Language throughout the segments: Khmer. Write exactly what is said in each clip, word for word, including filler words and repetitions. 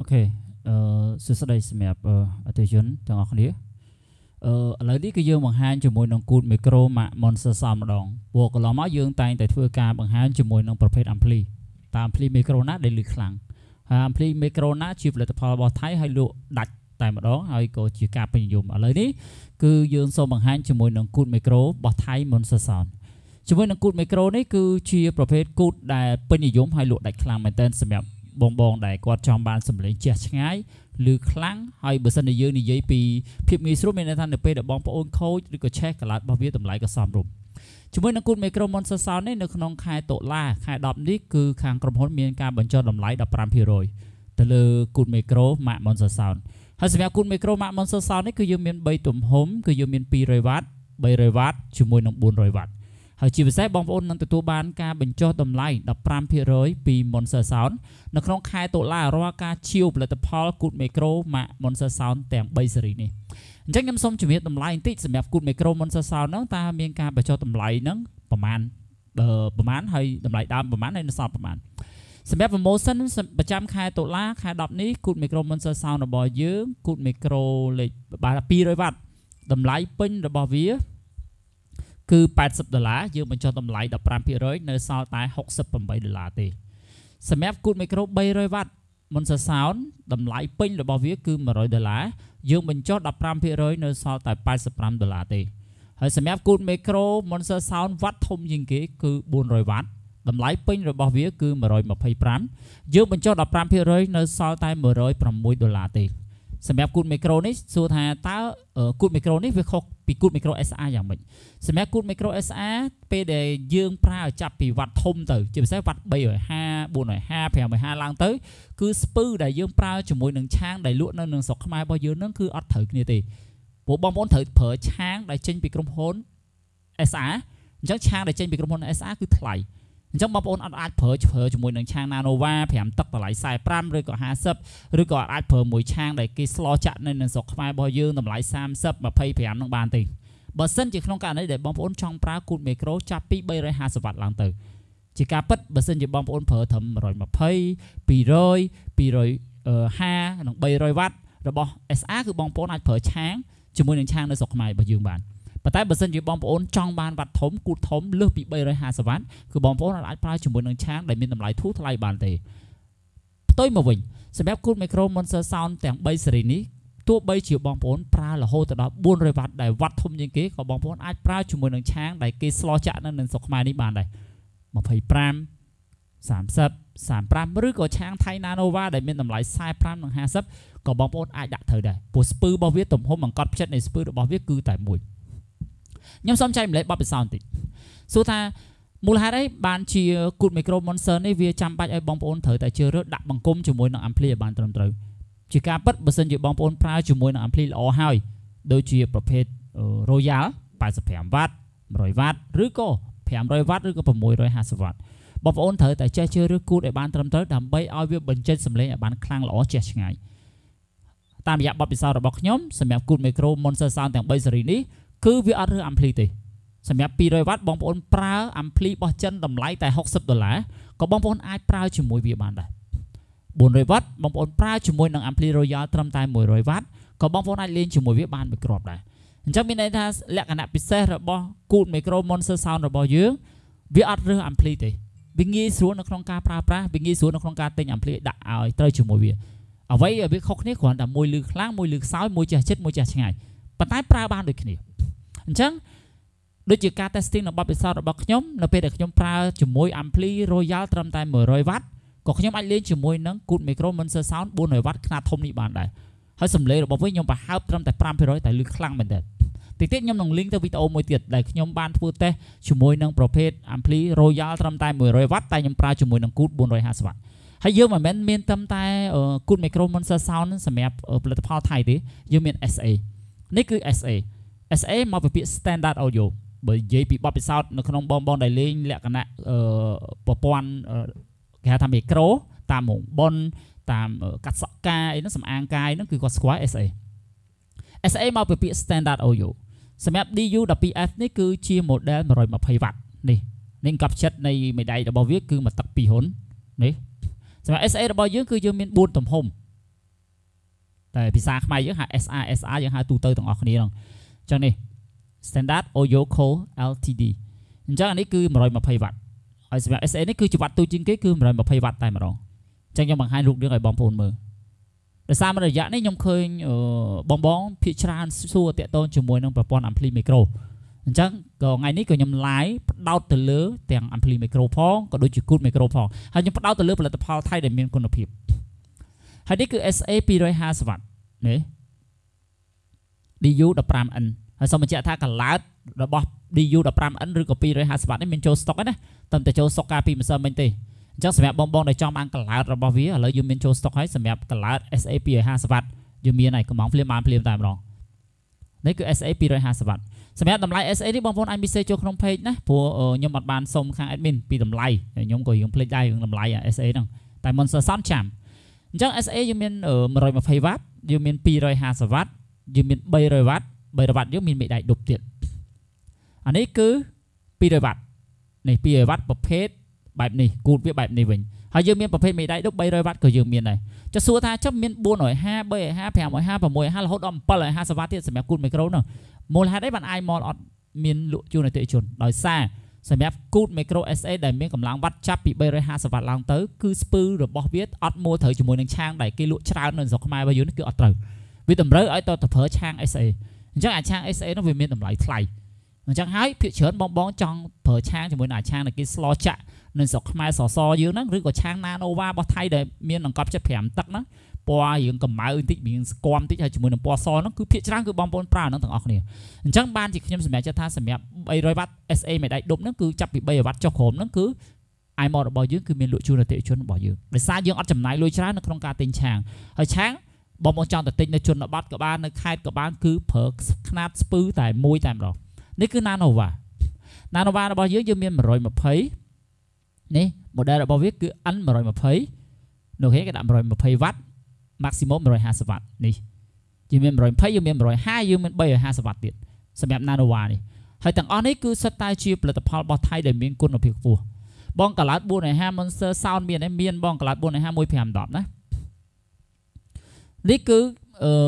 Ok, sự sắp đây xem mẹp attentionទាំងអស់គ្នាអឺឥឡូវនេះគឺយើងបង្ហាញជាមួយនឹងគូតមីក្រូម៉ាក់ Monster Sound ម្ដងព្រោះកន្លងមកយើងតែងតែធ្វើការបង្ហាញជាមួយនឹងប្រភេទ ampli តើ ampli មីក្រូណាដែលលឺខ្លាំងហើយ ampli មីក្រូណាជាផលិតផលរបស់ថៃហើយលក់ដាច់តែម្ដងហើយក៏ជាការពេញនិយមឥឡូវនេះគឺយើងសូមបង្ហាញជាមួយនឹងគូតមីក្រូរបស់ថៃ Monster Sound ជាមួយនឹងគូតមីក្រូនេះគឺជាប្រភេទគូតដែលពេញនិយមហើយលក់ដាច់ខ្លាំងមែនទែនសម្រាប់បងបងដែលគាត់ចង់បានសម្លេងជះឆ្ងាយឬខ្លាំងហើយបើសិនជាយើងនិយាយពីភាពងាយស្រួលមានន័យថានៅពេលដែលបងប្អូនខូចឬក៏ឆេះកន្លត់របស់វាតម្លៃក៏សមរម្យជាមួយនឹងគូតមីក្រូ Monster Sound នេះនៅក្នុងខែតុលាខែដប់នេះគឺខាងក្រុមហ៊ុនមានការបញ្ចុះតម្លៃ ដប់ប្រាំភាគរយ ទៅលើគូតមីក្រូម៉ាក់ Monster Sound ហើយសម្រាប់គូតមីក្រូម៉ាក់ Monster Sound នេះគឺយើងមានបីទំហំគឺយើងមានពីររយវ៉ាត់ បីរយវ៉ាត់ជាមួយនឹងបួនរយវ៉ាត់ហើយជាពិសេសបងប្អូននឹងទទួលបានការបញ្ចុះតម្លៃ ដប់ប្រាំភាគរយ ពី Monster Sound នៅក្នុងខែតុលារាល់ការជាវផលិតផលគូតមីក្រូម៉ាក់ Monster Sound ទាំងបីស៊េរីនេះអញ្ចឹងខ្ញុំសូមជម្រាបតម្លៃបន្តិចសម្រាប់គូតមីក្រូ Monster Sound ហ្នឹងតើមានការបញ្ចុះតម្លៃហ្នឹងប្រហែលប្រហែលហើយតម្លៃដើមប្រហែលហើយនៅសល់ប្រហែលសម្រាប់ promotion ប្រចាំខែតុលាខែដប់នេះគូតមីក្រូ Monster Sound របស់យើងគូតមីក្រូលេខពីររយវ៉ាត់តម្លៃពេញរបស់វាគឺប៉ែតសិបដុល្លារយើងបញ្ចុះតម្លៃ ដប់ប្រាំភាគរយ នៅសល់តែហុកសិបប្រាំបីដុល្លារទេសម្រាប់គូតមីក្រូបីរយវ៉ាត់ Monster Sound តម្លៃពេញរបស់វាគឺមួយរយដុល្លារយើងបញ្ចុះ ដប់ប្រាំភាគរយ នៅសល់តែប៉ែតសិបប្រាំដុល្លារទេហើយសម្រាប់គូតមីក្រូ Monster Sound វ៉ាត់ធំជាងគេគឺបួនរយវ៉ាត់តម្លៃពេញរបស់វាគឺមួយរយម្ភៃប្រាំយើងបញ្ចុះ ដប់ប្រាំភាគរយ នៅសល់តែមួយរយប្រាំមួយដុល្លារទេសម្រាប់គូតមីក្រូនេះសួរថាតើគូតមីក្រូនេះវាខុសពីគូតមីក្រូ เอส อาร์ យ៉ាងម៉េចសម្រាប់គូតមីក្រូ เอส อาร์ ពេលដែលយើងប្រើចាប់ពីវ៉ាត់ធំទៅជាពិសេសវ៉ាត់បីរយហាសិប បួនរយហាសិប ប្រាំរយហាសិបឡើងទៅគឺស្ពឺដែលយើងប្រើជាមួយនឹងឆាងដែលលក់នៅក្នុងស្រុកខ្មែររបស់យើងនឹងគឺអត់ត្រូវគ្នាទេព្រោះបងប្អូនត្រូវប្រើឆាងដែលចេញពីក្រុមហ៊ុន เอส อาร์ អញ្ចឹងឆាងដែលចេញពីក្រុមហ៊ុន เอส อาร์ គឺថ្លៃអញ្ចឹងបងប្អូនអត់អាចប្រើប្រើជាមួយនឹងឆាង Nanova ប្រាំទឹកតម្លៃខ្សែប្រាំឬក៏ហាសិបឬក៏អាចប្រើមួយឆាងដែលគេស្លចាក់នៅក្នុងស្រុកខ្មែររបស់យើងតម្លៃសាមសិប ម្ភៃប្រាំនឹងបានទេបើសិនជាក្នុងករណីដែលបងប្អូនចង់ប្រើគូតមីក្រូចាប់ពីបីរយហាសិបវ៉ាត់ឡើងទៅជាការពិតបើសិនជាបងប្អូនប្រើត្រឹមមួយរយម្ភៃ ពីររយ ពីររយហាសិប និងបីរយវ៉ាត់របស់ เอส อาร์ គឺបងប្អូនអាចប្រើឆាងជាមួយនឹងឆាងនៅស្រុកខ្មែររបស់យើងបានប៉ុន្តែបើសិនជាបងប្អូនចង់បានវ៉ាត់ធំគូតធំលើសពីបីរយហាសិបវ៉ាត់គឺបងប្អូនអាចប្រើជាមួយនឹងឆាងដែលមានតម្លៃធូរថ្លៃបានទេផ្ទុយមកវិញសម្រាប់គូតមីក្រូ Monster Sound ទាំងបីស៊េរីនេះទោះបីជាបងប្អូនប្រើរហូតទៅដល់បួនរយវ៉ាត់ដែលវ៉ាត់ធំជាងគេក៏បងប្អូនអាចប្រើជាមួយនឹងឆាងដែលគេស្លចាក់នៅក្នុងស្រុកខ្មែរនេះបានដែរម្ភៃប្រាំ សាមសិប សាមប្រាំឬក៏ឆាងថៃ Nanova ដែលមានតម្លៃខ្សែប្រាំ និងហាសិបក៏បងប្អូនអាចដាក់ត្រូវដែរព្រោះស្ពឺរបស់វាទំហំអង្កត់ផ្ចិតនៃស្ពឺរបស់វាគឺតែមួយខ្ញុំសូមចែកម្លែកបទពិសោធន៍បន្តិចសួរថាមូលហេតុអីបានជាគូតមីក្រូ Monster នេះវាចាំបាច់ឲ្យបងប្អូនត្រូវតែជ្រើសរើសដាក់បង្គំជាមួយនឹង ampli ឲ្យបានត្រឹមត្រូវជាការពិតបើសិនជាបងប្អូនប្រើជាមួយនឹង ampli ល្អហើយដូចជាប្រភេទ Royal ប៉ែតសិបប្រាំវ៉ាត់មួយរយវ៉ាត់ឬក៏ប្រាំរយវ៉ាត់ឬក៏ប្រាំមួយរយហាសិបវ៉ាត់បងប្អូនត្រូវតែចេះជ្រើសរើសគូតឲ្យបានត្រឹមត្រូវដើម្បីឲ្យវាបញ្ចេញសំឡេងឲ្យបានខ្លាំងល្អជះឆ្ងាយតាមរយៈបទពិសោធន៍របស់ខ្ញុំសម្រាប់គូតមីក្រូ Monster Sound ទាំងបីស៊េរីនេះគឺវាអត់រើស ampli ទេសម្រាប់ពីររយវ៉ាត់បងប្អូនប្រើ ampli របស់ចិនតម្លៃតែហុកសិបដុល្លារក៏បងប្អូនអាចប្រើជាមួយវាបានដែរបួនរយវ៉ាត់បងប្អូនប្រើជាមួយនឹង ampli Royal ត្រឹមតែមួយរយវ៉ាត់ក៏បងប្អូនអាចលេងជាមួយវាបានមួយគ្រាប់ដែរអញ្ចឹងមានន័យថាលក្ខណៈពិសេសរបស់គូតមីក្រូ Monster Sound របស់យើងវាអត់រើស ampli ទេវាងាយស្រួលនៅក្នុងការប្រើប្រាស់វាងាយស្រួលនៅក្នុងការទិញ ampli ដាក់ឲ្យត្រូវជាមួយវាអ្វីវាខុសគ្នាគ្រាន់តែមួយលឺខ្លាំងមួយលឺខ្សោយមួយចេះចិត្តមួយចេះឆ្ងាយប៉ុន្តែប្រើបានដូចគ្នាអញ្ចឹងដូចជាការ testing របស់បទពិសោធន៍របស់ខ្ញុំនៅពេលដែលខ្ញុំប្រើជាមួយ ampli Royal ត្រឹមតែមួយរយវ៉ាត់ក៏ខ្ញុំអាចលេងជាមួយនឹងគូតមីក្រូ Monster Sound បួនរយវ៉ាត់ខ្នាតធំនេះបានដែរហើយសំឡេងរបស់វាខ្ញុំប្រហើបត្រឹមតែប្រាំភាគរយតែលឺខ្លាំងមែនទែនតិចតិចខ្ញុំនឹង link ទៅវីដេអូមួយទៀតដែលខ្ញុំបានធ្វើ test ជាមួយនឹងប្រភេទ ampli Royal ត្រឹមតែមួយរយវ៉ាត់តែខ្ញុំប្រើជាមួយនឹងគូតបួនរយហាសិបវ៉ាត់ហើយយើងមិនមែនមានត្រឹមតែគូតមីក្រូ Monster Sound សម្រាប់ផលិតផលថៃទេយើងមាន เอส เอ នេះគឺ เอส เอ เอส เอ មកពីពាក្យ Standard Audio បើនិយាយពីបទពិសោធន៍នៅក្នុងបងបងដែលលេងលក្ខណៈប្រព័ន្ធគេហៅថាមីក្រូតាមមុងប៉ុនតាមកាត់សក់កាយហ្នឹងសំអាងកាយហ្នឹងគឺគាត់ស្គាល់ เอส เอ เอส เอ មកពីពាក្យ Standard Audio សម្រាប់ ឌី ยู ដប់ពីរ អេស នេះគឺជា model មួយរយម្ភៃវ៉ាត់នេះនេះកັບចិត្តនៃមេដៃរបស់វាគឺមកទឹកពីរហ៊ុននេះសម្រាប់ เอส เอ របស់យើងគឺយើងមានបួនទំហំ tại vì sao mai dưới hạ ét a ét a dưới hạ tu tư từng ở này chẳng này Standard Oyo Co Ltd chẳng anh ấy cứ mà rồi mà pay vặt ở xem ét a này cứ chụp vặt tôi chính cái cứ mà rồi mà pay vặt tại mà rồi chẳng cho bằng hai lúc nữa rồi bom phun mờ để sao mà để dạng này nhung khơi bong bóng phía tràn xua tiện tôn chừng mùi nông propon ampli micro chẳng còn ngàyนี้ก็nhung lái đau từ lứa tiền ampli micro phong có đôi chữ cút micro phong hay nhung đau từ lứa là tập phao thay để miền quân lập hiệp hay đấy cứ ét a hai trăm hai mươi vặt đấy đi du đập ram ấn hay xong mình chạy thang cả lá đập bọt đi du đập ram ấn rồi có hai trăm hai mươi vặt đấy mình cho stock đấy tầm tại cho stock capi mà sao mình tì chắc xem bong bong để trong ăn cả lá đập bọt vía ở lấy du mình cho stock ấy xem cả lá ét a hai trăm hai mươi vặt du miền này có mỏng phim màn phim tại mà đấy cứ ét a hai trăm hai mươi vặt xem tầm lại ét a đi bong bong anh bị xe cho không page nè của nhóm mặt bàn xong khang admin bị tầm lại nhóm của nhóm play đây tầm lại ét a nè tại monster sẵn chạm chắc ét a dương miền ở mà rồi mà phay vát dương miền pi rồi hai mươi vát dương miền bay rồi vát bay rồi vát dương miền bị đại đục tiệt anh ấy cứ pi rồi vát này pi rồi vátประเภทแบบนี้กูviếtแบบนี้វិញហើយយើងមានប្រភេទមេដៃដប់បីរយវ៉ាត់ក៏យើងមានដែរចុះសួរថាចុះមានបួនរយห้า បីរយห้า ប្រាំរយห้า หกរយห้ารហូតដល់เจ็ดរយห้าสิบវ៉ាត់ទៀតសម្រាប់គូតមីក្រូនោះមូលហេតុអីបានអាយម៉លអត់មានលក់ជូនអតិថិជនដោយសារសម្រាប់គូតមីក្រូ เอส เอ ដែលមានកម្លាំងវ៉ាត់ចាប់ពីបីរយห้าสิบវ៉ាត់ឡើងទៅគឺស្ពឺរបស់វាអត់មួលត្រូវជាមួយនឹងឆាងដែលគេលក់ច្រើននៅស្រុកខ្មែររបស់យើងនេះគឺអត់ត្រូវវាតម្រូវឲ្យតទៅប្រើឆាង เอส เอ អញ្ចឹងអាឆាង เอส เอ នោះវាមានតម្លៃថ្លៃអញ្ចឹងហើយភាគច្រើនបងបងចង់ប្រើឆាងជាមួយនឹងអាឆាងដែលគេស្លោចាក់នៅស្រុកខ្មែរសសយើងហ្នឹងឬក៏ឆាង Nanova របស់ថៃដែលមានអង្កត់ចិត្តប្រាំទឹកហ្នឹងពណ៌រឿងកម្ៅបន្តិចមានស្គមបន្តិចហើយជាមួយនឹងពណ៌សហ្នឹងគឺភាគច្រើនគឺបងប្អូនប្រើហ្នឹងទាំងអស់គ្នាអញ្ចឹងបានជាខ្ញុំសម្រាប់ចិត្តថាសម្រាប់បីរយវ៉ាត់ เอส เอ មេដៃដប់ហ្នឹងគឺចាប់ពីបីរយវ៉ាត់ចុះក្រោមហ្នឹងគឺ iMod របស់យើងគឺមានលក់ជូនអតិថិជនរបស់យើងដោយសារយើងអត់ចំណាយលុយច្រើននៅក្នុងការទិញឆាងហើយឆាងបងប្អូនចង់ទៅទិញនៅជនបទក៏បាននៅខេត្តក៏បានគឺប្រើខ្នាតស្ពឺតែមួយតែម្ដងនេះគឺ Nanova Nanova របស់យើងយើងមានmột trăm hai mươiនេះ model របស់វាគឺ N một trăm hai mươi នោះគេគេដាក់một trăm hai mươiវ៉ាត់ maximum một trăm hai mươiវ៉ាត់នេះយើងមានmột trăm hai mươiយើងមានmột trăm hai mươiយើងមានba trăm hai mươiវ៉ាត់ទៀតសម្រាប់ Nanova នេះហើយទាំងអស់នេះគឺសិតតែជាផលិតផលរបស់ថៃដែលមានគុណភាពខ្ពស់បងកាឡាតbốn trăm hai mươi Monster Sound មានមានបងកាឡាតbốn trăm hai mươi មួយfiveដប់ណានេះគឺអឺ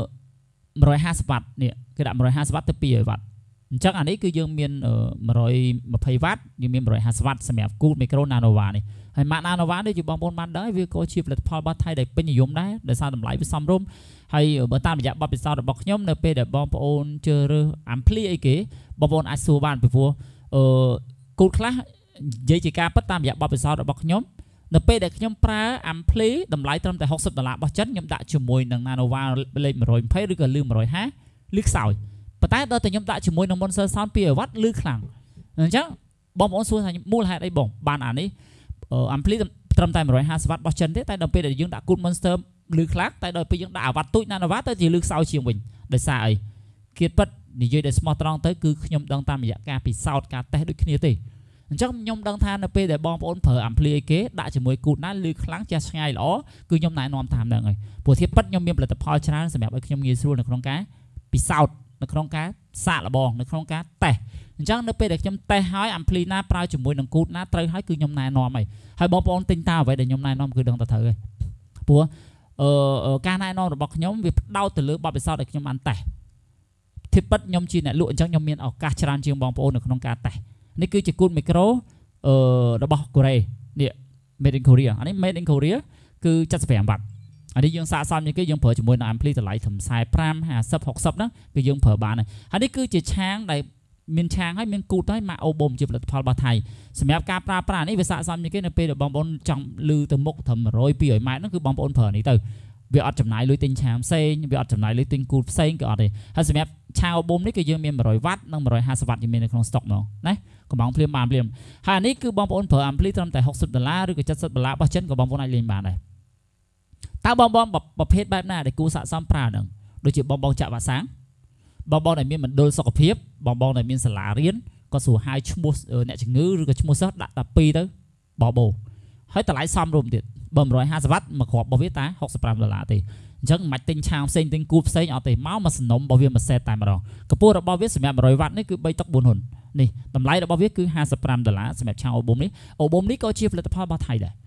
một trăm hai mươiវ៉ាត់នេះគេដាក់một trăm hai mươiវ៉ាត់ទៅtwo trămវ៉ាត់អញ្ចឹងអានេះគឺយើងមានmột trăm hai mươiវ៉ាត់យើងមានmột trăm hai mươiវ៉ាត់សម្រាប់គូតមីក្រូ Nanova នេះហើយម៉ាក Nanova នេះជាបងប្អូនបានដឹងវាក៏ជាផលិតផលរបស់ថៃដែលពេញនិយមដែរដោយសារតម្លៃវាសមរម្យហើយបើតាមរយៈបទពិសោធន៍របស់ខ្ញុំនៅពេលដែលបងប្អូនជឿរើស ampli អីគេបងប្អូនអាចសួរបានពីព្រោះអឺគូតខ្លះនិយាយជាការពិតតាមរយៈបទពិសោធន៍របស់ខ្ញុំនៅពេលដែលខ្ញុំប្រើ ampli តម្លៃត្រឹមតែหกสิบដុល្លាររបស់ចិនខ្ញុំដាក់ជាមួយនឹង Nanova លេខmột trăm hai mươiឬក៏លឺmột trăm hai mươiលឺខ្សោយប៉ុន្តែដល់តែខ្ញុំដាក់ជាមួយនឹង Monster Sound two trămវ៉ាត់លឺខ្លាំងអញ្ចឹងបងប្អូនសួរថាមូលហេតុអីបងបានអានេះ ampli ត្រឹមតែmột trăm hai mươiវ៉ាត់របស់ចិនទេតែដល់ពេលដែលយើងដាក់គូត Monster លឺខ្លាំងតែដល់ពេលយើងដាក់អាវ៉ាត់ទូច Nanova ទៅជាលឺខ្សោយជាងវិញដោយសារអីគៀតពិតនិយាយដែលស្មោះត្រង់ទៅគឺខ្ញុំដឹងតាមរយៈការពិសោធន៍ការតេស្តដូចគ្នាទេអញ្ចឹងខ្ញុំដឹងថានៅពេលដែលបងប្អូនប្រើ ampli អីគេដាក់ជាមួយគូតណាលឺខ្លាំងចេះឆ្ងាយល្អគឺខ្ញុំណែនាំតាមហ្នឹងហើយព្រោះធៀបពិតខ្ញុំមានផលិតផលច្រើនសម្រាប់ឲ្យខ្ញុំងាយស្រួលនៅក្នុងការពិសោធន៍នៅក្នុងការសាកល្បងនៅក្នុងការតេស្តអញ្ចឹងនៅពេលដែលខ្ញុំតេស្តហើយ ampli ណាប្រើជាមួយនឹងគូតណាត្រូវហើយគឺខ្ញុំណែនាំហើយហើយបងប្អូនទិញតាមអ្វីដែលខ្ញុំណែនាំគឺដឹងតែត្រូវហើយព្រោះអឺការណែនាំរបស់ខ្ញុំវាផ្ដោតទៅលើបទពិសោធន៍ដែលខ្ញុំបានតេស្តធៀបពិតខ្ញុំជាអ្នកលក់អញ្ចឹងខ្ញុំមានឱកាសច្រើនជាងបងប្អូននៅក្នុងការតេស្តនេះគឺជាគូតមីក្រូអឺរបស់កូរ៉េនេះ made in Korea អានេះ made in Korea គឺseventy-fiveវ៉ាត់អានេះយើងសាកសមជាងគេយើងប្រើជាមួយនឹង ampli តម្លៃត្រឹមforty-five, fifty, sixtyហ្នឹងគឺយើងប្រើបានហើយនេះគឺជាឆាងដែលមានឆាងហើយមានគូតហើយម៉ាកអូបូមជាផលិតផលរបស់ថៃសម្រាប់ការប្រើប្រាស់នេះវាសាកសមជាងគេនៅពេលដែលបងប្អូនចង់លឺទៅមុខត្រឹមone hundred, two hundredម៉ែត្រហ្នឹងគឺបងប្អូនប្រើនេះទៅវាអត់ចំណាយលុយទិញឆាងផ្សេងវាអត់ចំណាយលុយទិញគូតផ្សេងក៏អត់ទេហើយសម្រាប់ឆាងអូបូមនេះគឺយើងមានone hundredវ៉ាត់និងone hundred fiftyវ៉ាត់យើងមាននៅក្នុងស្តុកហ្មងណាកំងភ្លាមបានភ្លាមហើយអានេះគឺបងប្អូនប្រើ ampli ត្រឹមតែsixtyដុល្លារឬក៏seventyដុល្លាររបស់ចិនក៏បងប្អូនអាចលេងបានដែរតើបងបងប្រភេទបែបណាដែលគួរស័ក្តិសមប្រើហ្នឹងដូចជាបងបងចាក់វ៉ាក់សាំងបងបងដែលមានមណ្ឌលសុខភាពបងបងដែលមានសាលារៀនក៏ស្រួលហៅឈ្មោះអ្នកជំងឺឬក៏ឈ្មោះសិស្សដាក់តែពីរទៅបបោហើយតម្លៃសមរម្យទៀតបើone hundred fiftyវ៉ាត់មួយគ្រាប់របស់វាតែsixty-fiveដុល្លារទេអញ្ចឹងមិនទិញឆាងផ្សេងទិញគូតផ្សេងអត់ទេមកមកសំណុំរបស់វាមួយសេតតែម្ដងកម្ពស់របស់វាសម្រាប់one hundredវ៉ាត់នេះគឺthreeតុកfourហ៊ុននេះតម្លៃរបស់វាគឺfifty-fiveដុល្លារសម្រាប់ឆាងអូបូមនេះអូបូមនេះក៏ជាផលិតផលរបស់ថៃដែរអ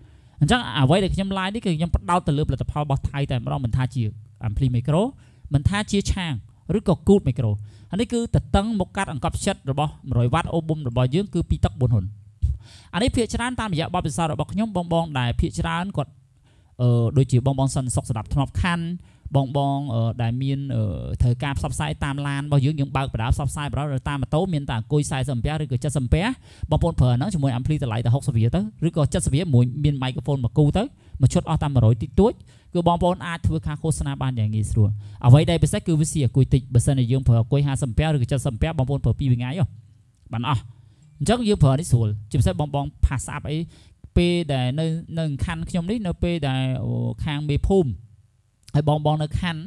chắc à vậy để nhóm like đi cái nhóm bắt đầu từ lớp là tập hợp bọc thay tại đó mình tha chia ampli micro mình tha chia trang rất có cút micro anh ấy cứ tật tăng một cát ăn cắp chất rồi bao rồi vắt album rồi bao dưỡng cứ pi tắc buồn hồn anh ấy phía trên tam dạ bao bị sao rồi bọc nhóm bong bong đài phía trên còn ờ đôi chỉ bong bong sân sọc sập thọp khăn bong bong ở đài miên ở thời cam sắp sai tam lan bao dưỡng những bao phải đá sắp sai đó rồi tam mà tố miên tảng côi sai sầm pé rồi cứ chất sầm pé bong bong phở nó chỉ mùi ampli từ lại từ hốc sập vía tới rồi có chất sập vía mùi miên microphone mà cu tới mà chốt ở tam mà rồi tít túi cứ bong bong ai thưa khá khô sana banอย่างงี้rồi ở vậy đây bây giờ cứ với xìa cùi tịch bây giờ này dương phở cùi hai sầm pé rồi chất sầm pé bong bong phở pi về ngay rồi bạn à chắc dương phở đi sủi chỉ sẽ bong bong pass up ấy p để nơi nơi khăn trong đấy nơi p để khang bê phum hay bong bong nơi khăn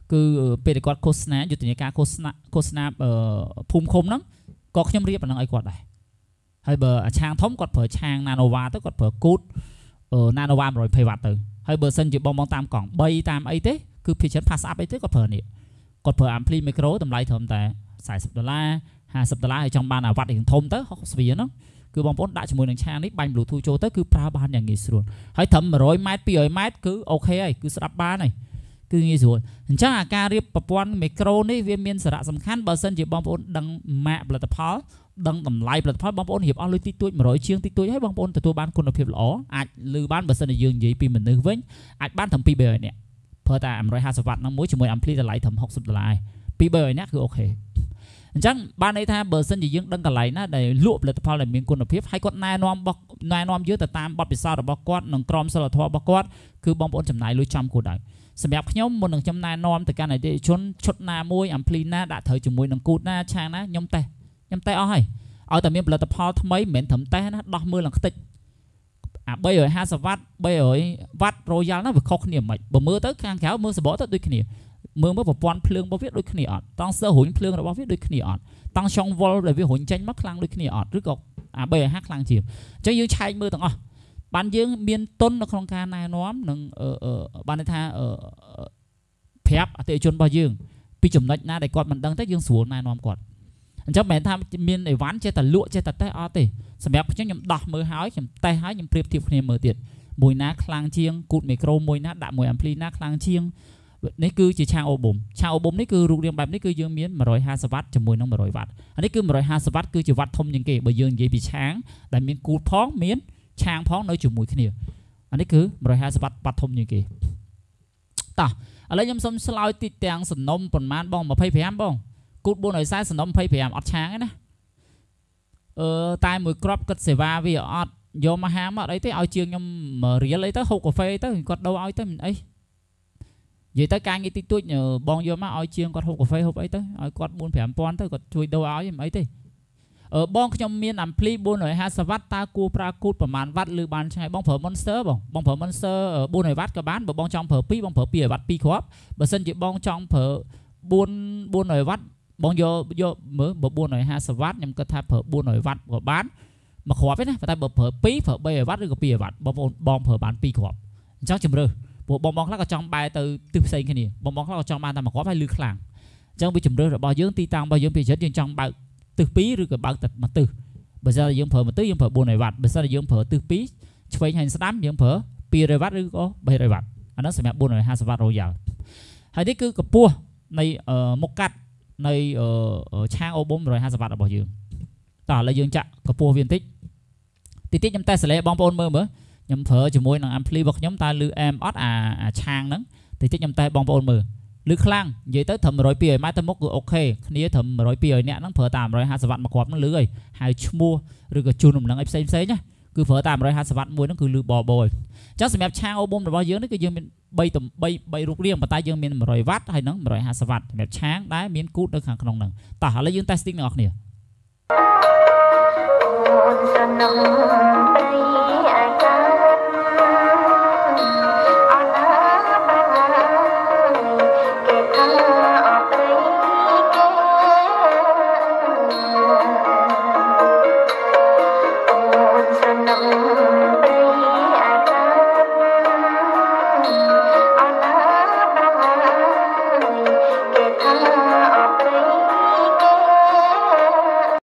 cứ p để quạtโฆษณา อยู่ในการโฆษณาโฆษณาเอ่อภูมิคมนั้นก็ខ្ញុំរៀបប៉ុណ្ណឹងឲ្យគាត់ដែរហើយបើឆាងធំគាត់ប្រើឆាង Nanova ទៅគាត់ប្រើគូតអឺ Nanova one twentyវ៉ាត់ទៅហើយបើសិនជាបងបងតាមកង់threeតាមអីទេគឺភាគច្រើន pass up អីទេគាត់ប្រើនេះគាត់ប្រើ ampli micro តម្លៃត្រឹមតែfortyដុល្លារfiftyដុល្លារហើយចង់បានអាវ៉ាត់ធំទៅsixtyវាហ្នឹងគឺបងប្អូនដាក់ជាមួយនឹងឆាងនេះបាញ់ Bluetooth ចូលទៅគឺប្រើបានយ៉ាងងាយស្រួលហើយត្រឹមone hundredម៉ែត្រtwo hundredម៉ែត្រគឺអូខេហើយគឺស្ដាប់បានហើយគឺងាយស្រួលអញ្ចឹងអាការរៀបប្រព័ន្ធមីក្រូនេះវាមានសារៈសំខាន់បើសិនជាបងប្អូនដឹងម៉ាកផលិតផលដឹងតម្លៃផលិតផលបងប្អូនរៀបអស់លុយតិចតួចone hundredជាងតិចតួចហើយបងប្អូនទទួលបានគុណភាពល្អអាចលឺបានបើសិនជាយើងនិយាយពីមនុស្សវិញអាចបានត្រឹមtwo hundredនាក់ប្រើតែone hundred fiftyវ៉ាត់ហ្នឹងមួយជាមួយ ampli តម្លៃត្រឹមsixtyដុល្លារtwo hundredនាក់គឺអូខេអញ្ចឹងបានន័យថាបើសិនជាយើងដឹងកន្លែងណាដែលលក់ផលិតផលដែលមានគុណភាពហើយគាត់ណែនាំបោះណែនាំយើងទៅតាមបទពិសោធន៍របស់គាត់និងក្រមសីលធម៌របស់គាត់គឺបងប្អូនចំណាយលុយចំគួរដែរសម្រាប់ខ្ញុំមុននឹងខ្ញុំណែនាំទៅកាន់អតិថិជនឈុតណាមួយ ampli ណាដាក់ត្រូវជាមួយនឹងគូតណាឆាងណាខ្ញុំតេស្តខ្ញុំតេស្តអស់ហើយឲ្យតែមានផលិតផលថ្មីមិនមែនត្រឹមតេស្តណាដោះមើលឡើងខ្ទេចអាthree hundred fiftyវ៉ាត់three hundredវ៉ាត់ Royal ណាវាខុសគ្នាមិនបើមើលទៅខាងក្រៅមើលសបកទៅដូចគ្នាមើលមើលប្រព័ន្ធភ្លើងរបស់វាដូចគ្នាអត់តង់សើរុញភ្លើងរបស់វាដូចគ្នាអត់តង់ចុងវ៉ុលដែលវារុញចេញមកខ្លាំងដូចគ្នាអត់ឬក៏អាthree hundred fiftyខ្លាំងជាងអញ្ចឹងយើងឆែកមើលទាំងអស់បានយើងមានទុននៅក្នុងការណែនាំនិងបានន័យថាប្រាប់អតិថិជនរបស់យើងពីចំណុចណាដែលគាត់មិនដឹងទេយើងស្រួលណែនាំគាត់អញ្ចឹងមិនមែនថាមានអីវ៉ាន់ចេះតែលក់ចេះតែតេស្តអត់ទេសម្រាប់ខ្ញុំខ្ញុំដោះមើលហើយខ្ញុំតេស្តហើយខ្ញុំប្រៀបធៀបគ្នាមើលទៀតមួយណាខ្លាំងជាងគូតមីក្រូមួយណាដាក់មួយ ampli ណាខ្លាំងជាងនេះគឺជាឆាងអូប៊ុំឆាងអូប៊ុំនេះគឺរូបរាងបែបនេះគឺយើងមានone hundred fiftyវ៉ាត់ជាមួយនឹងone hundredវ៉ាត់អានេះគឺone hundred fiftyវ៉ាត់គឺជាវ៉ាត់ធំជាងគេបើយើងនិយាយពីឆាងដែលមានគូតផងមានឆាងផងនៅជាមួយគ្នាអានេះគឺone hundred fiftyវ៉ាត់បាត់ធំជាងគេតោះឥឡូវខ្ញុំសុំឆ្លើយទីទាំងសំណុំប៉ុន្មានបងtwenty-fiveបងគូតfour fortyសំណុំtwenty-fiveអត់ឆាងទេណាអឺតែមួយគ្រាប់គិតសេវាវាអត់យកមកហាមអត់អីទេឲ្យជាងខ្ញុំរៀលអីទៅហូបកាហ្វេទៅគាត់ដូរឲ្យទៅមិនអីនិយាយទៅការងារតិចតួចបងយកមកឲ្យជាងគាត់ហូបកាហ្វេហូបអីទៅឲ្យគាត់four fiveពាន់ទៅគាត់ជួយដូរឲ្យមិនអីទេអឺបងខ្ញុំមាន ampli four fiftyវ៉ាត់តើគួរប្រើគូតប្រមាណវ៉ាត់ឬបានឆ្ងាយបងប្រើ Monster បងបងប្រើ Monster four fiftyវ៉ាត់ក៏បានបើបងចង់ប្រើtwoបងប្រើtwo hundredវ៉ាត់twoគ្រាប់បើសិនជាបងចង់ប្រើfour four fiftyវ៉ាត់បងយកយកមើលបើfour fiftyវ៉ាត់ខ្ញុំគិតថាប្រើfour fiftyវ៉ាត់ក៏បានមួយគ្រាប់ទេណាតែបើប្រើtwoប្រើthree hundredវ៉ាត់ឬក៏two hundredវ៉ាត់បងប្អូនបងប្រើបានtwoគ្រាប់អញ្ចឹងជំរឿពួកបងបងខ្លះក៏ចង់បែរទៅទិសផ្សេងគ្នាបងបងខ្លះក៏ចង់បានតែមួយគ្រាប់ហើយលឺខ្លាំងអញ្ចឹងវាជំរឿរបស់យើងទីតាំងរបស់យើងពីចិត្តយើងចង់បើកទិសtwoឬក៏បើកតែមួយទិសបើសិនយើងប្រើមួយទិសយើងប្រើfour hundredវ៉ាត់បើសិនយើងប្រើទិសtwoឆ្វេងហើយស្ដាំយើងប្រើtwo hundredវ៉ាត់ឬក៏three hundredវ៉ាត់អានោះសម្រាប់four fiftyវ៉ាត់ Royal ហើយនេះគឺកម្ពស់នៃមុខកាត់នៃឆាងអូប៊ុំone fiftyវ៉ាត់របស់យើងតោះឥឡូវយើងចាក់កម្ពស់វាបន្តិចតិចតិចខ្ញុំតេស្តសលេបងប្អូនមើលមើលខ្ញុំប្រើជាមួយនឹង ampli របស់ខ្ញុំតើលឺអែមអត់អាឆាងហ្នឹងតិចតិចខ្ញុំតេស្តបងប្អូនមើលលឺខ្លាំងនិយាយទៅត្រឹមone hundred two hundredម៉ែត្រទៅមុខគឺអូខេគ្នាត្រឹមone hundred two hundredនាក់ហ្នឹងប្រើតាមone fiftyវ៉ាត់មួយគ្រាប់ហ្នឹងលឺហើយហើយឈ្មោះឬក៏ជូនដំណឹងអីផ្សេងផ្សេងណាគឺប្រើតាមone fiftyវ៉ាត់មួយហ្នឹងគឺលឺបបអញ្ចឹងសម្រាប់ឆាងអូប៊ុំរបស់យើងនេះគឺយើងមាន3 3រូបរាងប៉ុន្តែយើងមានone hundredវ៉ាត់ហើយនឹងone fiftyវ៉ាត់សម្រាប់ឆាងដែលមានគូតនៅខាងក្នុងហ្នឹងតោះឥឡូវយើង testing អ្នកនរគ្នា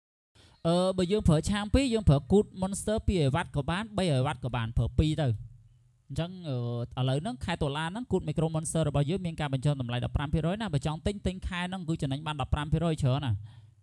បើយើងប្រើឆាងពីរយើងប្រើគូត Monster two hundredវ៉ាត់ក៏បានthree hundredវ៉ាត់ក៏បានប្រើពីរទៅ chẳng ở lời nó khai tổ la nó cụt micro monster rồi bao nhiêu miếng ca bên trong tầm lại đập pram phi rối nè bên trong tinh tinh khai nó cứ cho đánh ban đập pram phi rối chớ nè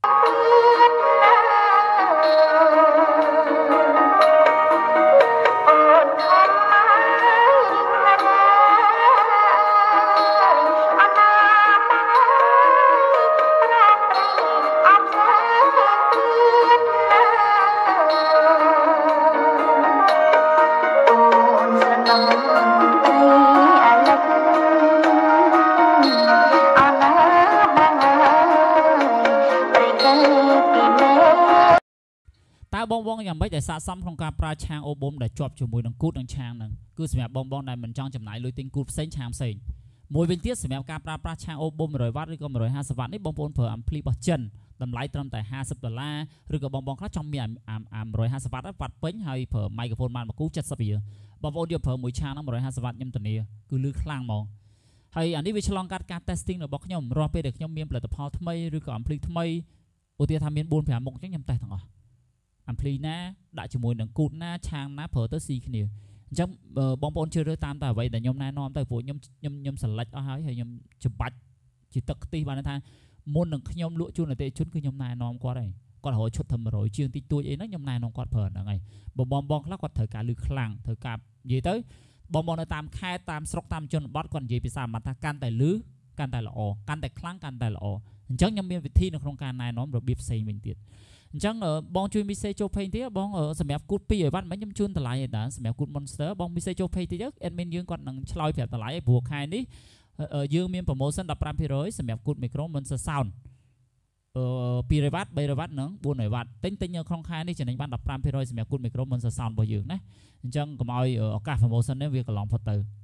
bong bongอย่างไม่แต่สะสมของการปราชางโอบมแต่จบจมูกนังกูดนังชางนังคือสมัยบองบองได้มันจ้องจำหน่ายลุยติงกูดเส้นชางเส้นมวยเป็นเทียสมัยการปราปราชางโอบมรอยวัดหรือก็รอยห้าสิบวัตนี่บองบองเผื่ออัมพลีบอจันตำไลตรำแต่ห้าสิบดอลลาร์หรือก็บองบองเขาจำมีอัมอัมอัมรอยห้าสิบวัตแล้ววัดเป็นให้เผื่อไมโครโฟนมันมากู้จัดสปีบองบองเดียวเผื่อมวยชางนั้นรอยห้าสิบวัตยิ่งตัวนี้คือลือคลั่งมองให้อันนี้วิชลองการการเทสติ้งเราบอกขยมรอไปเด็กขยมมีผลิตภัณฑ์ทำไมหรือก็อัมพลีทำไมอุติธรรมมีบุญแผ่มงจังยำแต่ทั้งอ่ะอัมพลีน่าได้จมูกหนังกูดน่าชางน่าเผอตัวซีขณีจังบองบอลเชื่อเรื่องตามแต่ไว้แต่ยมนายนอมแต่พวกยมยมยมสลัดเอาให้ยมจุบัดจิตตกตีบานทางมนหนังขยมลุ่จุนในเตชุนคือยมนายนอมกว่าไรก็หัวชุดทำรอยเชื่อตีตัวเองนั่นยมนายนอมกว่าเผอหนังไงบองบอลบอลแล้วก็เถอะการลือคลั่งเถอะการยี่เต้บองบอลในตามค่ายตามสกตามจนบอสก่อนยี่ปีศาจมาทางการแต่ลือการแต่ละอการแต่คลั่งการแต่ละอจังยมมีวิธีในโครงการนายน้อมระเบียบเซนเป็นติดจังเออบองช่วยมิเซโจเพย์ที่บองเออสมัยกูดปีไอ้วัดมันยำชุนตลายแต่สมัยกูดมอนสเตอร์บองมิเซโจเพย์ที่เยอะเอ็นเมนยืนก่อนหนังชลอยแบบตลายบวกใครนี่เออยืนมีโปรโมชั่นดับปรามพิร้อยสมัยกูดไมโครมอนสเตอร์ซาวน์เออปีไรวัดใบไรวัดหนังบุญหน่อยวัดเต็งเต็งยังคล่องใครนี่จะในบ้านดับปรามพิร้อยสมัยกูดไมโครมอนสเตอร์ซาวน์บ่ยืนนะจังก็มาเอาเออโอกาสโปรโมชั่นเนี่ยวิ่งกับลองพอเตอร์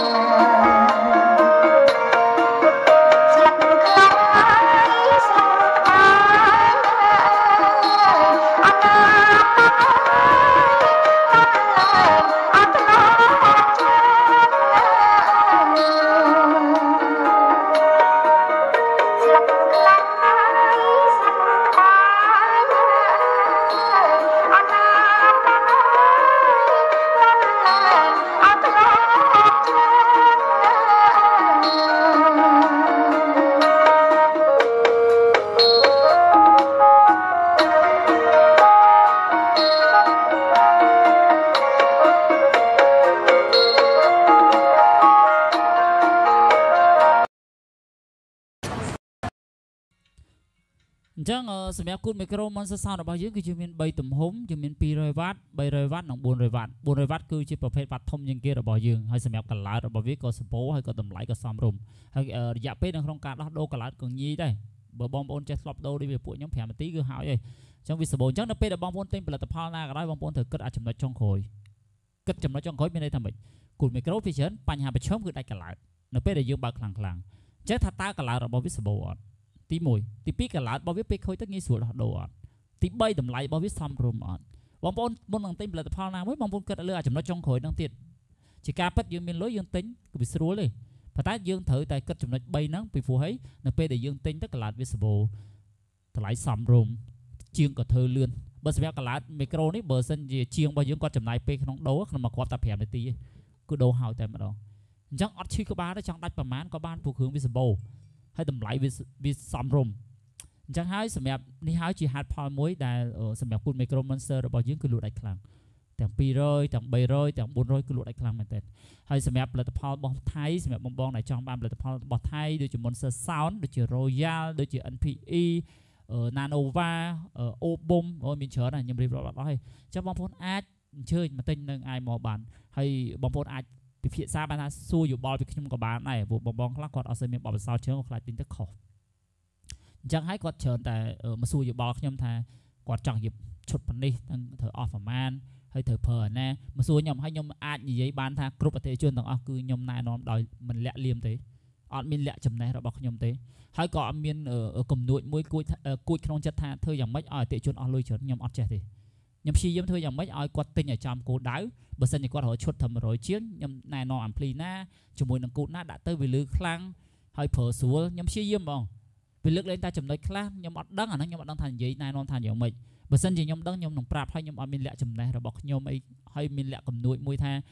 จังสมัยกูดไมโครมันจะสาวแบบยืดคือจะมีใบตุ่มหงจะมีปีรอยวัดใบรอยวัดหนังบุญรอยวัดบุญรอยวัดคือจะประเภทวัดทมยังเกลือแบบยืดให้สมัยกันหลายแบบวิก็สปอให้ก็ตำไหลก็ซ้ำรุมให้อยากเป็นในโครงการรัดโดกันหลายก็ยี่ได้เบอร์บอมบอลจะสลับโดได้แบบปุ๋ยย้อมแผ่มาตีคือหายเลยจังวิสบจังนับเป็นแต่บอมบอลเต็มผลิตภัณฑ์หน้าก็ได้บอมบอลเถอะก็อาจจะมาจ้องคอยก็จะมาจ้องคอยไม่ได้ทำแบบกูดไมโครฟิชเชอร์ปัญหาไปช่อมคือได้กันหลายนับเป็นแต่ยืมบางครั้งครั้งเจ้าท่าตากันหลายแบบวิสบตีมวยตีปีกันหลายบอวิไปเคยตั้งยี่ส่วนโดดตีใบดำไหลบอวิซ้ำรวมอ่อนบางคนบนหลังเต็มผลิตภัณฑ์นะเว้ยบางคนเกิดเรื่องอาจจะมาจ้องคอยนั่งติดchỉการพัดยืมเป็นร้อยยืมติ้งก็ไปสู้เลยพอตายืมถือแต่ก็จำนวนใบนั่งไปฟูให้นับไปแต่ยืมติ้งตั้งกลาดวิสโบถลายซ้ำรวมเชียงก็เธอเลื่อนเบอร์สเปกกลาดไมโครนี่เบอร์เซนเชียงบางยืมก็จำนายไปขนมโดขนมมากอบตาแผ่ในตีก็โดหาวแต่มาดองจังอัดชื่อก็บ้าได้จังได้ประมาณก็บ้านผูกหึงวิสโบให้ดำไหลวิสซ้ำรวมจังหายสมัยนี้หายจีฮัดพอมวยแต่สมัยคุณไมโครมอนสเตอร์เราบอกยืนคือหลุดได้ครั้งแต่ปีร้อยแต่ใบร้อยแต่บุญร้อยคือหลุดได้ครั้งเหมือนกันให้สมัยผลิตภัณฑ์บอลไทยสมัยบอลบอลในจองบ้านผลิตภัณฑ์บอลไทยโดยจีมอนสเตอร์ซาวน์โดยจีรอยัลโดยจีเอ็นพีอีนาโนวาโอบมโอ้มีเชิญนะยังรีบร้อยร้อยจะบอลพ้นอาร์ตเชิญมาเต้นหนึ่งไอมอบันให้บอลพ้นอาร์ตไปเพียซาบานาสู้อยู่บอลไปขึ้นกับบานไหนบุบอลบอลคลาดกอดเอาเซมีบอลไปซาวเชิญก็คลาดตินตะขอจังให้กอดเชิญแต่มาสู้อยู่บอลขยมทายกอดจังหยิบชุดปันนี่ตั้งเธอออฟประมาณให้เธอเพลินนะมาสู้ยมให้ยมอาจยี่ยี่บานทางกรุ๊ปประเทศชนต่างอ๋อคือยมนายนอนดอยมันเละเลี่ยมตีอดมินเละจำในเราบอกยมตีให้กอดมินเอ่อกลุ่มหน่วยมวยกุยกุยขนมจัดทางเธออย่างไม่อ่อยเตะชนอ๋อลุยเฉินยมอดเจตียมชียมเธออย่างไม่อ่อยกอดติงอย่างจำกูดาวเบอร์เซนอย่างกอดหัวชุดทำรอยเชียงยมนายนอนอัมพลีน่าจมูกนังกูน่าดัดเตอร์วิลือคลั่งให้เผอสัวยมชียมบ้องวิลึกเล่นตาจำได้คลาสยมอัดดังอ่ะนะยมอัดดังทันยี่นายนอนทันอย่างไม่เบอร์เซนจียมดังยมหนุ่มปราบให้ยมอัดมินเละจำได้เราบอกยมไอ้ให้มินเละกับหน่วยมวยแท้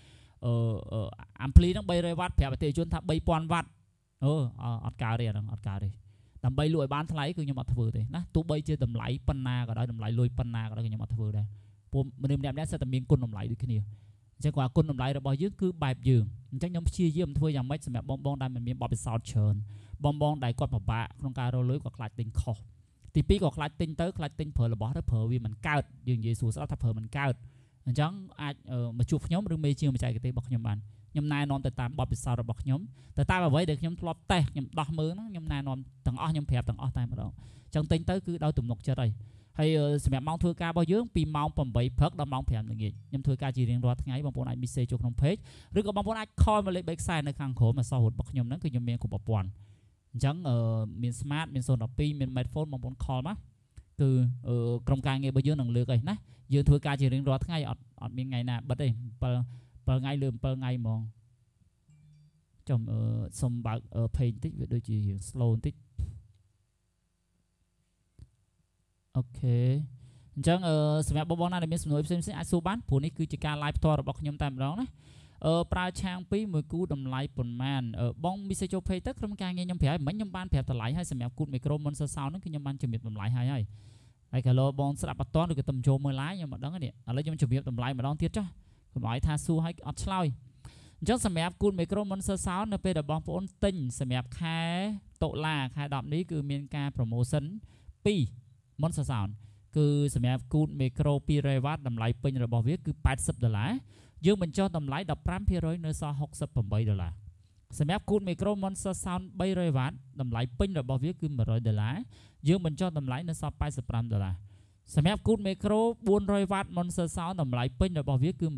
អាំភ្លីហ្នឹង300វ៉ាត់ប្រាប់អតិថិជនថា3000វ៉ាត់អូអត់កើតទេអាហ្នឹងអត់កើតទេដើម្បីលក់ឲ្យបានថ្លៃគឺខ្ញុំអត់ធ្វើទេណាទោះបីជាតម្លៃប៉ុណ្ណាក៏ដោយតម្លៃលុយប៉ុណ្ណាក៏ដោយខ្ញុំអត់ធ្វើដែរពួកមនុស្សម្នាក់ម្នាក់សិតតែមានគុណតម្លៃដូចគ្នាអញ្ចឹងគាត់គុណតម្លៃរបស់យើងគឺបែបយើងអញ្ចឹងខ្ញុំព្យាយាមធ្វើយ៉ាងម៉េចសម្រាប់បងបងដែលមិនមានបទពិសោធន៍ច្រើនបងបងដែលគាត់ពិបាកក្នុងការរកលុយគាត់ខ្លាចទិញខុសទីពីរក៏ខ្លាចទិញទៅខ្លាចទិញប្រើរបស់ទៅប្រើវាមិនកើតយើងនិយាយសួរស្ដាប់ថាប្រើមិនកើតអញ្ចឹងអាចមកជួបខ្ញុំឬមេជាងបច្ចេកទេសរបស់ខ្ញុំបានខ្ញុំណែនាំទៅតាមបទពិសោធន៍របស់ខ្ញុំទៅតាមអ្វីដែលខ្ញុំធ្លាប់តេស្តខ្ញុំដោះមើលហ្នឹងខ្ញុំណែនាំទាំងអស់ខ្ញុំប្រាប់ទាំងអស់តែម្ដងអញ្ចឹងទិញទៅគឺដោយទំនុកចិត្តហើយហើយសម្រាប់ម៉ោងធ្វើការរបស់យើងពីម៉ោង8ព្រឹកដល់ម៉ោង5ល្ងាចខ្ញុំធ្វើការជារៀងរាល់ថ្ងៃបងប្អូនអាច message ចូលក្នុង page ឬក៏បងប្អូនអាច call មកលេខបីខ្សែនៅខាងក្រោមអក្សររត់របស់ខ្ញុំហ្នឹងគឺខ្ញុំមានគ្រប់ប្រព័ន្ធអញ្ចឹងមាន smart មានศูนย์ một haiមាន smartphone បងប្អូន call មកគឺក្រុមការងាររបស់យើងនឹងលើកអីណាយើងធ្វើការជារៀងរាល់ថ្ងៃអត់អត់មានថ្ងៃណាបិទទេ7ថ្ងៃលើ7ថ្ងៃហ្មងចំសុំបើក page បន្តិចវាដូចជារៀង slow បន្តិចអូខេអញ្ចឹងសម្រាប់បងប្អូនណាដែលមានសំណួរផ្សេងៗអាចសួរបានព្រោះនេះគឺជាការ live ផ្ទាល់របស់ខ្ញុំតែម្ដងណាអឺប្រើឆាងពីរមួយគូតម្លៃប៉ុន្មានបងមីសេចូល page ទៅក្រុមការងារខ្ញុំប្រាប់មិញខ្ញុំបានប្រាប់តម្លៃហើយសម្រាប់គូតមីក្រូ Monster Sound ហ្នឹងគឺខ្ញុំបានជំរាបតម្លៃហើយហើយហើយកាលបងស្ដាប់អត់តឬក៏ទំចូលមើល live ខ្ញុំមិនដឹងទេឥឡូវខ្ញុំជំរាបតម្លៃម្ដងទៀតចុះកុំឲ្យថាសួរឲ្យអត់ឆ្លើយអញ្ចឹងសម្រាប់គូតមីក្រូ Monster Sound នៅពេលដែលបងប្អូនទិញសម្រាប់ខែតុលាខែ10នេះគឺមានការ promotion ពីរ Monster Sound គឺសម្រាប់គូតមីក្រូ200វ៉ាត់តម្លៃពេញរបស់វាគឺ80ដុល្លារយើងបញ្ចុះតម្លៃ 15% នៅសល់68ដុល្លារសម្រាប់គូតមីក្រូ Monster Sound 300វ៉ាត់តម្លៃពេញរបស់វាគឺ100ដុល្លារយើងបញ្ចុះតម្លៃនៅសល់85ដុល្លារសម្រាប់គូតមីក្រូ400វ៉ាត់ Monster Sound តម្លៃពេញរបស់វាគឺ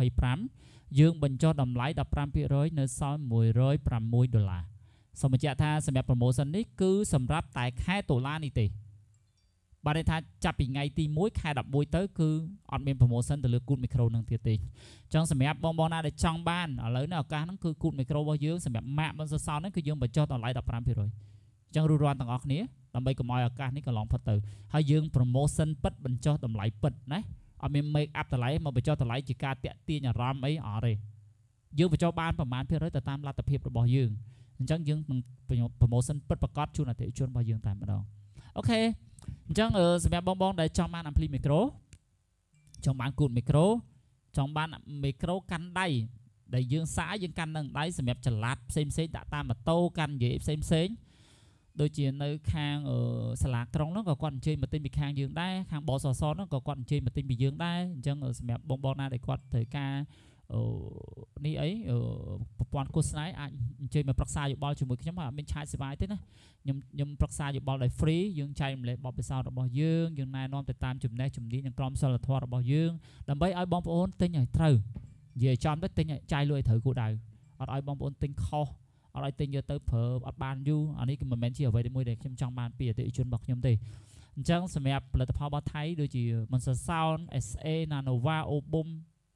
125យើងបញ្ចុះតម្លៃ 15% នៅសល់106ដុល្លារសូមបញ្ជាក់ថាសម្រាប់ promotion នេះគឺសម្រាប់តែខែតុលានេះទេបាទន័យថាចាប់ពីថ្ងៃទី1ខែ11ទៅគឺអត់មាន promotion ទៅលើគូតមីក្រូនឹងទៀតទេអញ្ចឹងសម្រាប់បងបងណាដែលចង់បានឥឡូវនេះឱកាសហ្នឹងគឺគូតមីក្រូរបស់យើងសម្រាប់ Mac Monster Sound ហ្នឹងគឺយើងបញ្ចុះតម្លៃ 15% អញ្ចឹងរួចរាល់ទាំងអស់គ្នាដើម្បីកុំឲ្យឱកាសនេះកន្លងផុតទៅហើយយើង promotion ពិតបញ្ចុះតម្លៃពិតណាអត់មាន make up តម្លៃមកបញ្ចុះតម្លៃជាការតាក់ទាញអារម្មណ៍អីអត់ទេយើងបញ្ចុះបានប្រមាណភាគរយទៅតាមលទ្ធភាពរបស់យើងអញ្ចឹងយើងនឹង promotion ពិតប្រកបជូនអតិថិជនរបស់យើងតែម្ដងអូខេអញ្ចឹងសម្រាប់បងបងដែលចង់បានអាំភ្លីមីក្រូចង់បានគូតមីក្រូចង់បានមីក្រូកាន់ដៃដែលយើងសាយយើងកាន់នឹងដៃសម្រាប់ចល័តផ្សេងផ្សេងដាក់តាមម៉ូតូកាន់និយាយផ្សេងផ្សេងដូចជានៅខាងសាលាក្រុងហ្នឹងក៏គាត់អញ្ជើញមកទិញពីខាងយើងដែរខាងបសសហ្នឹងក៏គាត់អញ្ជើញមកទិញពីយើងដែរអញ្ចឹងសម្រាប់បងបងណាដែលគាត់ត្រូវការនេះអីប្រព័ន្ធគូស្នេហ៍អាចអញ្ជើញមកប្រឹក្សាយោបល់ជាមួយខ្ញុំអត់មានឆាយសេវាទេណាខ្ញុំខ្ញុំប្រឹក្សាយោបល់ដោយ free យើងចែករំលែកបទពិសោធន៍របស់យើងយើងណែនាំទៅតាមចំណេះជំនាញនិងក្រមសីលធម៌របស់យើងដើម្បីឲ្យបងប្អូនទិញឲ្យត្រូវនិយាយចំទៅទិញចាយលុយឲ្យត្រូវគោលដៅអត់ឲ្យបងប្អូនទិញខុសអត់ឲ្យទិញយកទៅប្រើអត់បានយូរអានេះគឺមិនមែនជាអ្វីមួយដែលខ្ញុំចង់បានពីអតិថិជនរបស់ខ្ញុំទេអញ្ចឹងសម្រាប់ផលិតផលរបស់ថៃដូចជា Monster Sound เอส เอ Nanova Obum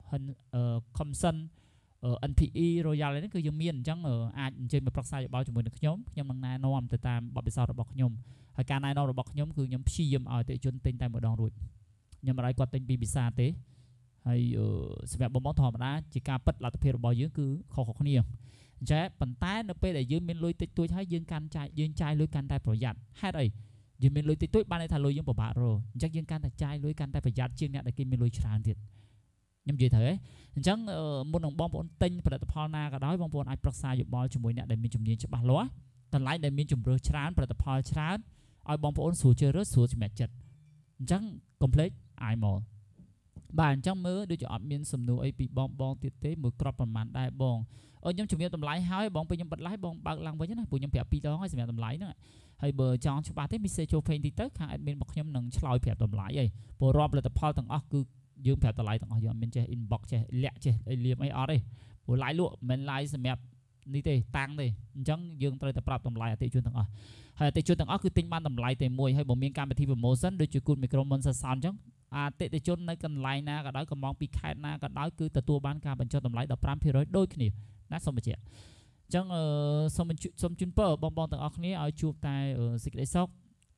Comson เอ็น พี อี Royal នេះគឺយើងមានអញ្ចឹងអាចអញ្ជើញមកប្រឹក្សាយោបល់ជាមួយនឹងខ្ញុំខ្ញុំនឹងណែនាំទៅតាមបទពិសោធន៍របស់ខ្ញុំហើយការណែនាំរបស់ខ្ញុំគឺខ្ញុំព្យាយាមឲ្យអតិថិជនទិញតែម្ដងរួចខ្ញុំមិនឲ្យគាត់ទិញពីភាសាទេហើយសម្រាប់បងប្អូនធម្មតាជាការពិតលទ្ធភាពរបស់យើងគឺខុសៗគ្នាអញ្ចឹងប៉ុន្តែនៅពេលដែលយើងមានលុយតិចតួចហើយយើងកាន់ចាយយើងចាយលុយកាន់តែប្រយ័ត្នហេតុអីយើងមានលុយតិចតួចបានន័យថាលុយយើងពិបាករកអញ្ចឹងយើងកាន់តែចាយលុយកាន់តែប្រយ័ត្នជាងអ្នកដែលគេមានលុយច្រើនទៀតខ្ញុំនិយាយត្រូវហ៎អញ្ចឹងមុននឹងបងប្អូនទិញផលិតផលណាក៏ដោយបងប្អូនអាចប្រឹក្សាយោបល់ជាមួយអ្នកដែលមានជំនាញច្បាស់លាស់តម្លៃដែលមានជំរឿសច្រើនផលិតផលច្រើនឲ្យបងប្អូនស្រួលជ្រើសរើសស្រួលសម្រេចចិត្តអញ្ចឹង complete អាយមកបាទអញ្ចឹងមើលដូចជាអត់មានសំណួរអីពីបងបងទៀតទេមើលក្របប្រមាណដែរបងអឺខ្ញុំជំរាបតម្លៃហើយបងពេលខ្ញុំបិទ live បងបើកឡើងវិញណាព្រោះខ្ញុំប្រាប់ពីរដងហើយសម្រាប់តម្លៃហ្នឹងហើយបើចង់ច្បាស់ទេ message ចូល page តិចទៅខាង admin របស់ខ្ញុំនឹងឆ្លើយប្រាប់តម្លៃហើយព្រោះរាប់ផលិតផលទាំងអស់គឺយើងប្រាប់តម្លៃទាំងអស់យើងអត់មានចេះ inbox ចេះលាក់ចេះអីលៀមអីអត់ទេព្រោះ live លក់មិន live សម្រាប់នេះទេតាំងទេអញ្ចឹងយើងត្រូវតែប្រាប់តម្លៃអតិថិជនទាំងអស់ហើយអតិថិជនទាំងអស់គឺទិញបានតម្លៃតែមួយហើយបើមានកម្មវិធី promotion ដូចជាគូតមីក្រូ Monster Sound អញ្ចឹងអតិថិជននៅកន្លែងណាក៏ដោយកំងពីខេត្តណាក៏ដោយគឺទទួលបានការបញ្ចុះតម្លៃ 15% ដូចគ្នាណាសូមបញ្ជាក់អញ្ចឹងសូមសូមជូនពរបងប្អូនទាំងអស់គ្នាឲ្យជួបតែសេចក្តីសុខ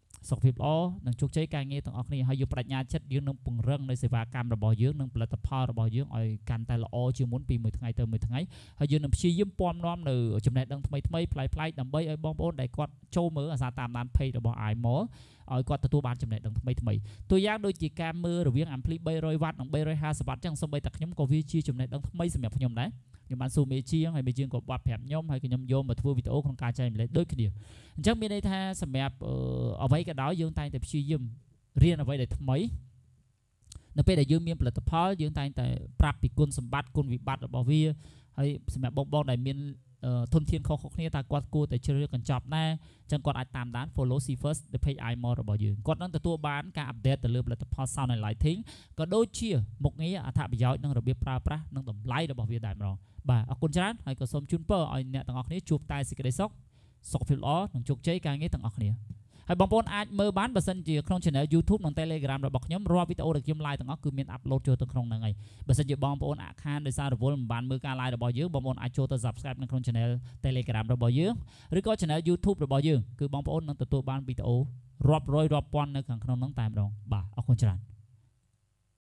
សុខភាពល្អនិងជោគជ័យការងារទាំងអស់គ្នាហើយយើងបដិញ្ញាចិត្តយើងនឹងពង្រឹងនៅសេវាកម្មរបស់យើងនិងផលិតផលរបស់យើងឲ្យកាន់តែល្អជាងមុនពីមួយថ្ងៃទៅមួយថ្ងៃហើយយើងនឹងព្យាយាមពំនាំនៅចំណេះដឹងថ្មីថ្មីប្លែកប្លែកដើម្បីឲ្យបងប្អូនដែលគាត់ចូលមើលអាសាតាមដាន page របស់ iMall ឲ្យគាត់ទទួលបានចំណេះដឹងថ្មីថ្មីតួយ៉ាងដូចជាការមើលរវាង ampli 300 W និង 350 W ចឹងសូម្បីតែខ្ញុំក៏វាជាចំណេះដឹងថ្មីសម្រាប់ខ្ញុំដែរខ្ញុំបានសួរមេជាងហើយមេជាងក៏បាត់ប្រាប់ខ្ញុំហើយខ្ញុំយកមកធ្វើវីដេអូក្នុងការចែកម្លែកដូចគ្នាអញ្ចឹងមានន័យថាសម្រាប់អ្វីក៏ដោយយើងតែងតែព្យាយាមរៀនអ្វីដែលថ្មីនៅពេលដែលយើងមានផលិតផលយើងតែងតែប្រាប់ពីគុណសម្បត្តិគុណវិបត្តិរបស់វាហើយសម្រាប់បងបងដែលមានធនធានខុសៗគ្នាតើគាត់គួរតែជ្រើសរើសកញ្ចប់ណាអញ្ចឹងគាត់អាចតាមដាន follow see first the page iMall របស់យើងគាត់នឹងទទួលបានការ update ទៅលើផលិតផល sound and lighting ក៏ដូចជាមុខងារអត្ថប្រយោជន៍និងរបៀបប្រើប្រាស់និងតម្លៃរបស់វាដែរម្ដងបាទអរគុណច្រើនហើយក៏សូមជូនពរឲ្យអ្នកទាំងអស់គ្នាជួបតែសេចក្តីសុខសុខភាពល្អនិងជោគជ័យការងារទាំងអស់គ្នាហើយបងប្អូនអាចមើលបានបើសិនជាក្នុង channel YouTube និង Telegram របស់ខ្ញុំរាល់វីដេអូដែលខ្ញុំ live ទាំងអស់គឺមាន upload ចូលទៅក្នុងហ្នឹងហើយបើសិនជាបងប្អូនអាខានដោយសាររវល់មិនបានមើលការ live របស់យើងបងប្អូនអាចចូលទៅ subscribe នៅក្នុង channel Telegram របស់យើងឬក៏ channel YouTube របស់យើងគឺបងប្អូននឹងទទួលបានវីដេអូរាប់រយរាប់ពាន់នៅខាងក្នុងហ្នឹងតែម្ដងបាទអរគុណច្រើន